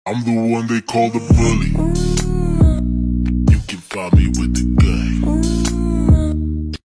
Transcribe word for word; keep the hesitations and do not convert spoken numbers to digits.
I'm the one they call the bully. You can find me with the